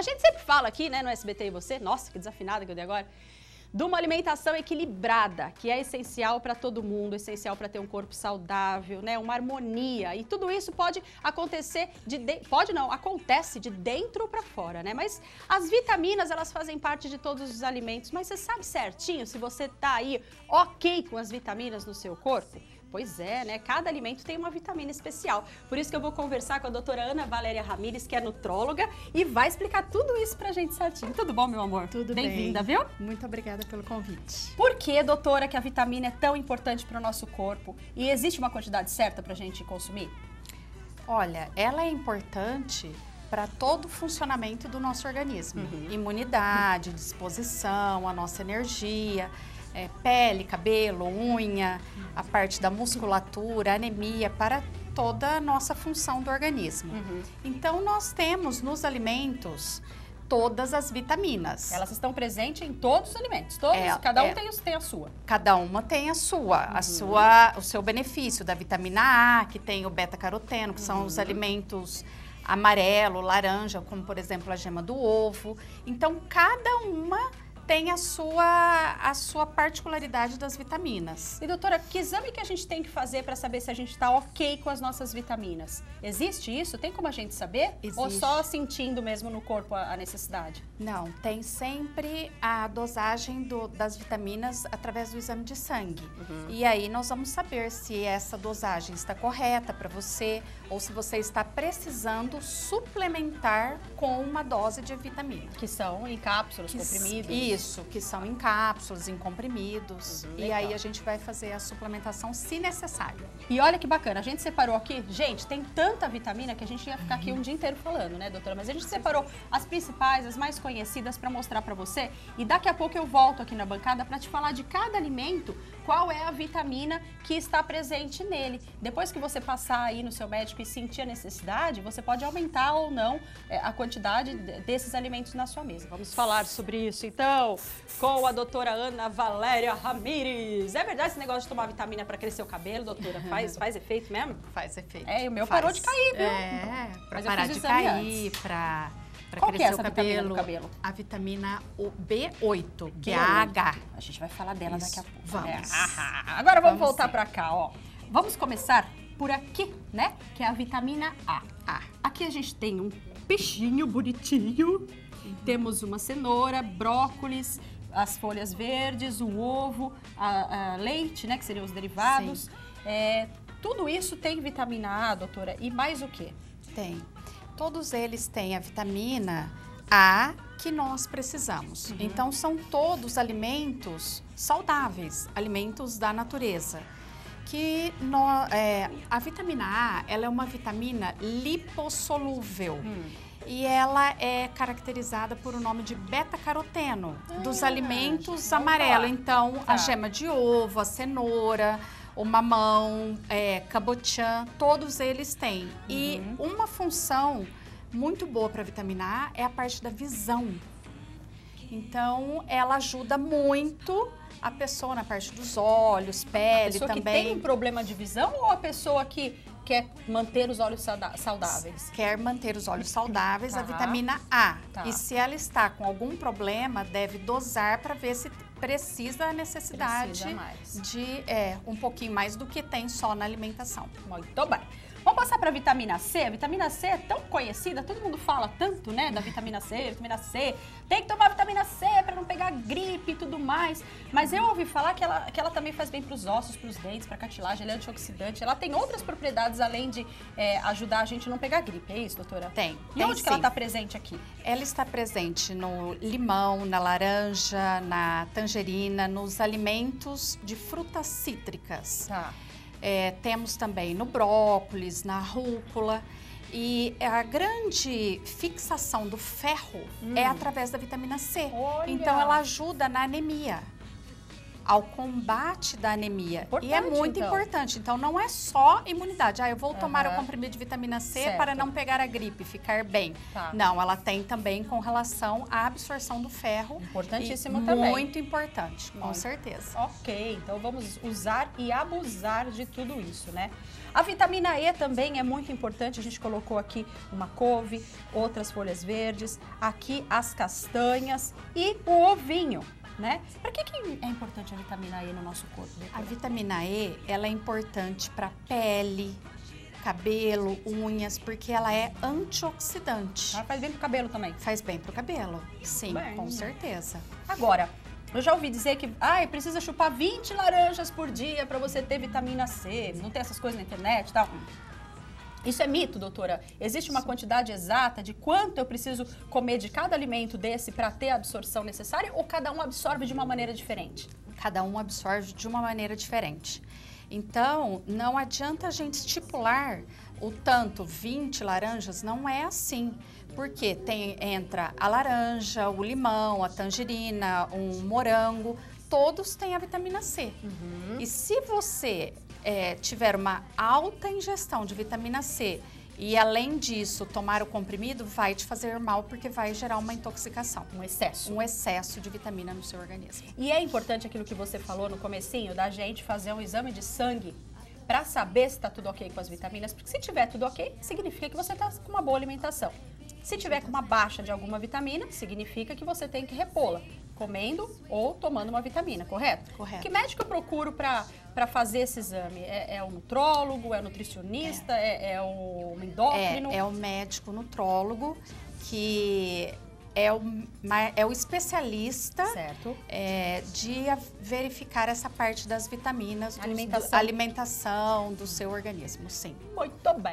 A gente sempre fala aqui, né, no SBT e você, nossa, que desafinada que eu dei agora, de uma alimentação equilibrada, que é essencial para todo mundo, essencial para ter um corpo saudável, né, uma harmonia. E tudo isso pode acontecer acontece de dentro para fora, né? Mas as vitaminas, elas fazem parte de todos os alimentos, mas você sabe certinho se você tá aí ok com as vitaminas no seu corpo? Pois é, né? Cada alimento tem uma vitamina especial. Por isso que eu vou conversar com a doutora Ana Valéria Ramires, que é nutróloga, e vai explicar tudo isso pra gente certinho. Tudo bom, meu amor? Tudo bem. Bem-vinda, viu? Muito obrigada pelo convite. Por que, doutora, que a vitamina é tão importante para o nosso corpo? E existe uma quantidade certa pra gente consumir? Olha, ela é importante para todo o funcionamento do nosso organismo. Imunidade, disposição, a nossa energia, pele, cabelo, unha, a parte da musculatura, anemia, para toda a nossa função do organismo. Então, nós temos nos alimentos todas as vitaminas. Elas estão presentes em todos os alimentos, todos, cada um tem a sua. Cada uma tem a sua, o seu benefício da vitamina A, que tem o beta-caroteno, que são os alimentos amarelo, laranja, como por exemplo a gema do ovo. Então, cada uma tem a sua particularidade das vitaminas. E doutora, que exame que a gente tem que fazer para saber se a gente está ok com as nossas vitaminas? Existe isso? Tem como a gente saber? Existe. Ou só sentindo mesmo no corpo a necessidade? Não, tem sempre a dosagem das vitaminas através do exame de sangue. E aí nós vamos saber se essa dosagem está correta para você ou se você está precisando suplementar com uma dose de vitamina. Que são em cápsulas, comprimidos? Isso, que são em cápsulas, em comprimidos. E aí a gente vai fazer a suplementação se necessário. E olha que bacana, a gente separou aqui, gente, tem tanta vitamina que a gente ia ficar aqui um dia inteiro falando, né, doutora? Mas a gente separou as principais, as mais conhecidas para mostrar para você. E daqui a pouco eu volto aqui na bancada para te falar de cada alimento, qual é a vitamina que está presente nele. Depois que você passar aí no seu médico e sentir a necessidade, você pode aumentar ou não a quantidade desses alimentos na sua mesa. Vamos falar sobre isso, então, com a doutora Ana Valéria Ramires. É verdade esse negócio de tomar vitamina para crescer o cabelo, doutora? Faz efeito mesmo? Faz efeito. O meu parou de cair, viu? Para parar de cair, para crescer o cabelo. A vitamina B8, que é a H. A gente vai falar dela daqui a pouco. Vamos. Agora vamos voltar para cá, ó. Vamos começar por aqui, né? Que é a vitamina A. Aqui a gente tem um peixinho bonitinho. Temos uma cenoura, brócolis, as folhas verdes, o ovo, leite, né, que seriam os derivados. Tudo isso tem vitamina A, doutora, e mais o quê? Tem. Todos eles têm a vitamina A que nós precisamos. Então, são todos alimentos saudáveis, alimentos da natureza. A vitamina A, ela é uma vitamina lipossolúvel. E ela é caracterizada por o nome de beta-caroteno, dos alimentos amarelos. Então, a gema de ovo, a cenoura, o mamão, cabotiã, todos eles têm. E uma função muito boa para a vitamina A é a parte da visão. Então, ela ajuda muito a pessoa na parte dos olhos, pele também. A pessoa que tem um problema de visão ou a pessoa que quer manter os olhos saudáveis? Quer manter os olhos saudáveis, a vitamina A. E se ela está com algum problema, deve dosar para ver se precisa a necessidade de um pouquinho mais do que tem só na alimentação. Muito bem. Vamos passar para a vitamina C. A vitamina C é tão conhecida, todo mundo fala tanto, né, da vitamina C, vitamina C. Tem que tomar vitamina C para não pegar gripe e tudo mais. Mas eu ouvi falar que ela também faz bem para os ossos, para os dentes, para a cartilagem, ela é antioxidante. Ela tem outras propriedades além de ajudar a gente a não pegar gripe, é isso, doutora? Tem. E onde que ela está presente aqui? Ela está presente no limão, na laranja, na tangerina, nos alimentos de frutas cítricas. Temos também no brócolis, na rúcula. E a grande fixação do ferro é através da vitamina C. Olha. Então, ela ajuda na anemia. ao combate da anemia. E é muito então. importante. Então, não é só imunidade. Eu vou tomar o comprimido de vitamina C Certo. para não pegar a gripe, ficar bem. Tá. Não, ela tem também com relação à absorção do ferro. Importantíssimo também. Muito importante, com certeza. Ok, então vamos usar e abusar de tudo isso, né? A vitamina E também é muito importante, a gente colocou aqui uma couve, outras folhas verdes, aqui as castanhas e o ovinho, né? Para que é importante a vitamina E no nosso corpo? A vitamina E, ela é importante para pele, cabelo, unhas, porque ela é antioxidante. Ela faz bem pro cabelo também. Faz bem pro cabelo, sim, Bem. com certeza. Agora, eu já ouvi dizer que precisa chupar 20 laranjas por dia para você ter vitamina C. Não tem essas coisas na internet e tal. Isso é mito, doutora? Existe uma quantidade exata de quanto eu preciso comer de cada alimento desse para ter a absorção necessária ou cada um absorve de uma maneira diferente? Cada um absorve de uma maneira diferente. Então, não adianta a gente estipular o tanto, 20 laranjas, não é assim. Porque entra a laranja, o limão, a tangerina, um morango, todos têm a vitamina C. E se você tiver uma alta ingestão de vitamina C e, além disso, tomar o comprimido, vai te fazer mal porque vai gerar uma intoxicação. Um excesso. Um excesso de vitamina no seu organismo. E é importante aquilo que você falou no comecinho, da gente fazer um exame de sangue para saber se está tudo ok com as vitaminas, porque se tiver tudo ok, significa que você está com uma boa alimentação. Se tiver com uma baixa de alguma vitamina, significa que você tem que repô-la, comendo ou tomando uma vitamina, correto? Correto. Que médico eu procuro para fazer esse exame? É o nutrólogo, é o nutricionista, é o endócrino? É o médico nutrólogo que é o especialista Certo. De verificar essa parte das vitaminas, Alimentação. alimentação do seu organismo, sim. Muito bem.